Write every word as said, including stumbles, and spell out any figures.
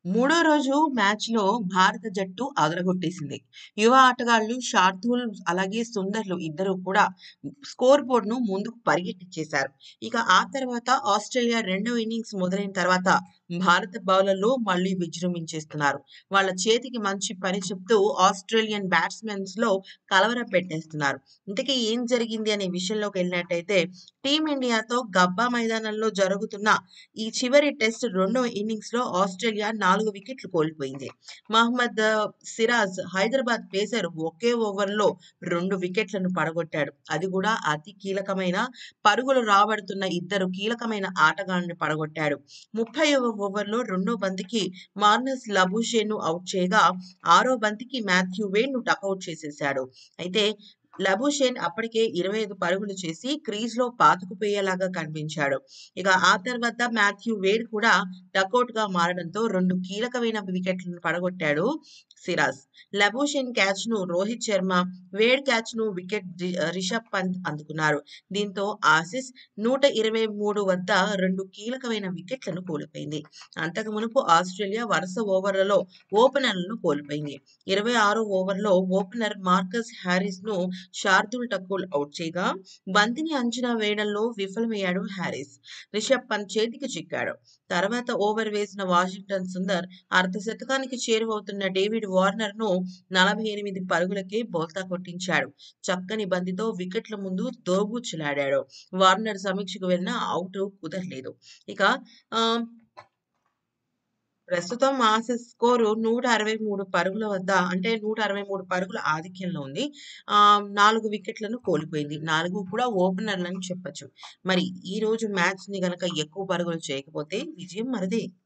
మూడో రోజు మ్యాచ్‌లో భారత జట్టు అదరగొట్టేసింది. యువ ఆటగాళ్లు శార్దూల్ అలాగే సుందర్‌లు ఇద్దరూ కూడా స్కోర్ బోర్డ్‌ను ముందుకు పరిగెట్టించేశారు. ఇక ఆ తర్వాత ఆస్ట్రేలియా రెండో ఇన్నింగ్స్ మొదలైన తర్వాత భారత బౌలర్లు మళ్ళీ విజృంభించేస్తున్నారు. వాళ్ళ చేతికి మంచి పని చెప్తూ ఆస్ట్రేలియన్ బ్యాట్స్‌మెన్స్‌లో కలవరం పెట్టేస్తున్నారు. ఇంతకీ ఏం జరిగింది అనే విషయంలోకెళ్ళినట్టయితే టీమిండియాతో గబ్బా మైదానంలో జరుగుతున్న ఈ చివరి టెస్ట్ రెండో ఇన్నింగ్స్‌లో ఆస్ట్రేలియా నాలుగు వికెట్లు కోల్పోయింది. మహ్మద్ ఆహ్, సిరాజ్ హైదరాబాద్ పేసర్ ఒకే ఓవర్‌లో రెండు వికెట్లను పడగొట్టాడు. అది కూడా అతి కీలకమైన పరుగులు రాబడుతున్న ఇద్దరు కీలకమైన ఆటగాళ్లను పడగొట్టాడు. ముప్పైవ ఓవర్‌లో రెండో బంతికి మార్నస్ లబూషేన్‌ను ఔట్ చేయగా, ఆరో బంతికి మాథ్యూ వేడ్‌ను డకౌట్ చేసేశాడు. అయితే లబూషేన్ అప్పటికే ఇరవై ఐదు పరుగులు చేసి క్రీజ్‌లో పాతుకుపోయేలాగా కనిపించాడు. ఇక ఆ తర్వాత మాథ్యూ వేడ్ కూడా డకౌట్‌గా మారడంతో రెండు కీలకమైన వికెట్లను పడగొట్టాడు సిరాజ్. లబూషేన్ క్యాచ్‌ను రోహిత్ శర్మ, వేడ్ క్యాచ్‌ను వికెట్ రి రిషబ్ పంత్ అందుకున్నారు. దీంతో ఆసీస్ నూట ఇరవై మూడు వద్ద రెండు కీలకమైన వికెట్లను కోల్పోయింది. అంతకు మునుపు ఆస్ట్రేలియా వరుస ఓవర్లలో ఓపెనర్లను కోల్పోయింది. ఇరవై ఆరో ఓవర్‌లో ఓపెనర్ మార్కస్ హ్యారిస్‌ను శార్దూల్ ఠాకూర్ ఔట్ చేయగా, బంతిని అంచనా వేయడంలో విఫలమయ్యాడు హ్యారిస్. రిషబ్ పంత్ చేతికి చిక్కాడు. తర్వాత ఓవర్ వేసిన వాషింగ్టన్ సుందర్ అర్ధ శతకానికి చేరువవుతున్న డేవిడ్ వార్నర్‌ను నలభై ఎనిమిది పరుగులకే బోల్తా కొట్టించాడు. చక్కని బంతితో వికెట్ల ముందు దోబూచులాడాడు. వార్నర్ సమీక్షకు వెళ్ళినా ఔట్ కుదరలేదు. ఇక ఆహ్, ప్రస్తుతం ఆసీస్ స్కోరు నూట అరవై మూడు పరుగుల వద్ద అంటే నూట అరవై మూడు పరుగుల ఆధిక్యంలో ఉంది. ఆహ్, నాలుగు వికెట్లను కోల్పోయింది. నాలుగు కూడా ఓపెనర్లని చెప్పొచ్చు. మరి ఈరోజు మ్యాచ్‌ని గనక ఎక్కువ పరుగులు చేయకపోతే విజయం మనదే.